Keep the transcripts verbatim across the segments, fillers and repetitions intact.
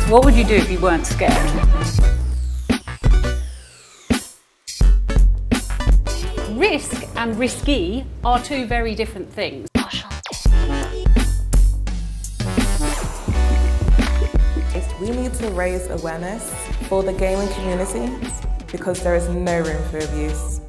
What would you do if you weren't scared? Risk and risky are two very different things. We need to raise awareness for the gaming community because there is no room for abuse.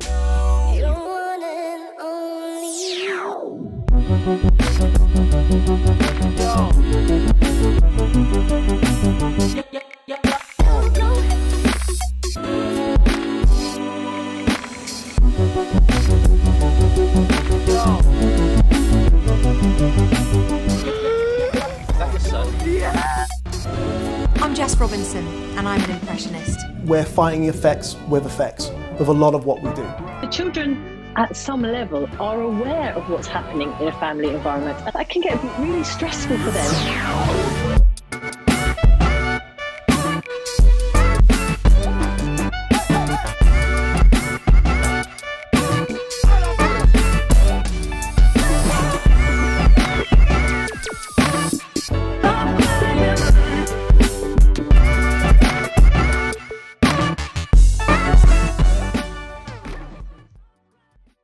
I'm Jess Robinson, and I'm an impressionist. We're fighting effects with effects, with a lot of what we do. The children, at some level, are aware of what's happening in a family environment. That can get really stressful for them.